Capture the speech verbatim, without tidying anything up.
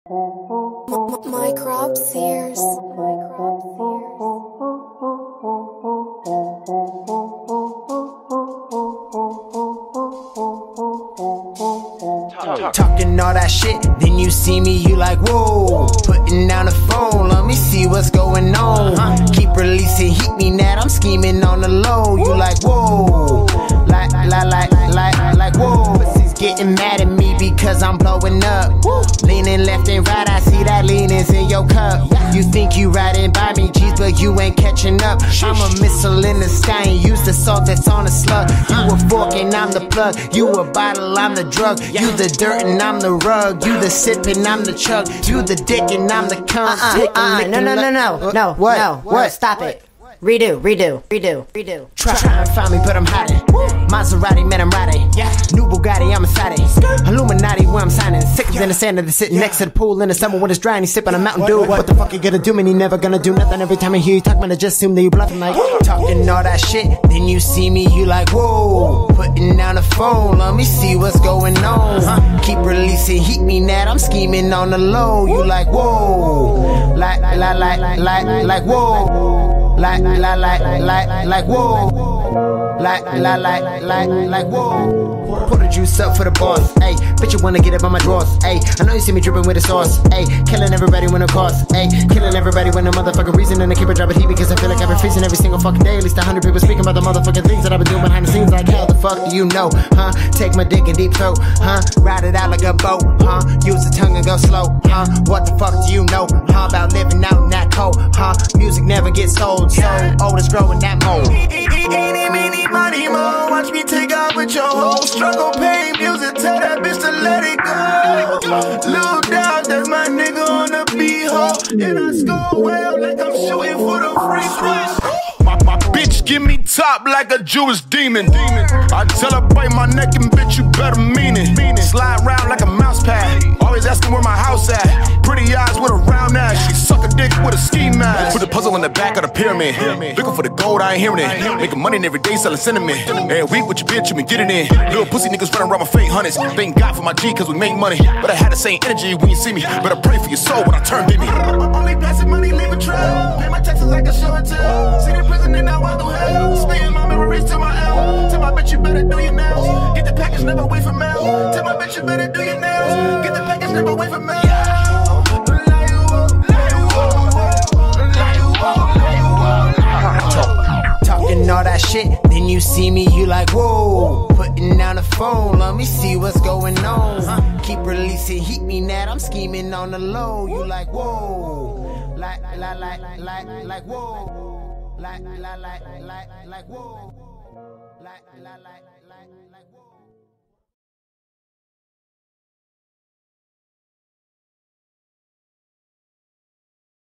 My crop sears. My crop sears. Talking all that shit, then you see me, you like, whoa. Putting down the phone, let me see what's going on. Keep releasing heat, me that I'm scheming on the low. You like, whoa. Like, like, like, like, like, whoa. Pussy's getting mad at me because I'm blowing up. Leaning left and right, I see that leaning's in your cup. You think you riding by me, G's, but you ain't catching up. I'm a missile in the sky and use the salt that's on the slug. You a fork and I'm the plug. You a bottle, I'm the drug. You the dirt and I'm the rug. You the sip and I'm the chug. You the dick and I'm the cunt. Uh-uh, uh-uh, no, no, no, no, no, what? no, What? no, stop it. Redo, redo, redo, redo. Try, try and find me, but I'm hiding. Maserati, man, I'm riding. New Bugatti, I'm excited. Illuminati, where I'm signing. Sicker than the sand that is sitting next to the pool in the summer when it's dry and he's sipping a Mountain Dew. What the fuck you gonna do, man? He never gonna do nothing. Every time I hear you talk, man, I just assume that you bluffing like talking all that shit. Then you see me, you like, whoa. Putting down the phone, let me see what's going on. Keep releasing heat, me that I'm scheming on the low. You like, whoa. Like, like, like, like, like, like, whoa. Like, like, like, like, like, whoa. Like, like, like, like, like, whoa. Pour the juice up for the boss, ayy. Bitch, you wanna get up on my drawers, ayy. I know you see me dripping with the sauce, ayy. Killing everybody when it costs, ayy. Killing everybody when the motherfucking reason. And I keep it dropping heat because I feel like I've been freezing every single fucking day. At least a hundred people speaking about the motherfucking things that I've been doing behind the scenes. Like, how the fuck do you know, huh? Take my dick in deep throat, huh? Ride it out like a boat, huh? Use the tongue and go slow, huh? What the fuck do you know, huh? About living out in that cold, huh? Music never gets sold, so old is growing that mold. Eeny, meeny, money, mo. Watch me take off with your whole struggle, pain, music. Tell that bitch to let it go. Lil Dog, that's my nigga on the B-hole. And I score well like I'm shooting for the free throw. My, my bitch give me top like a Jewish demon. I tell her bite my neck and bitch you better mean it. Slide round like a mouse pad. Always asking where my house at. Pretty eyes with a round ass. She suck a dick with a ski mask. Put the puzzle in the back of the pyramid. Looking for the gold, I ain't hearing it. Making money every day selling cinnamon. Every week with your bitch, you been getting in. Little pussy niggas running around my fake hundreds. Thank God for my G cause we make money. But I had the same energy when you see me. Better pray for your soul when I turn baby. Only passing money, leave a trail. Pay my taxes like a show and tell. See the prison and now I do hell. Spitting my memories to my L. Tell my bitch you better do your nails. Get the package, never wait for mail. Tell my bitch you better do your nails. Get the package, never wait for mail. Talking all that shit, then you see me, you like, whoa. Putting down the phone, let me see what's going on. Keep releasing heat, me that I'm scheming on the low. You like, whoa. Like, like, like, like, like, whoa. Like, like, like, like, like, whoa. Like, like, like, like, like, whoa.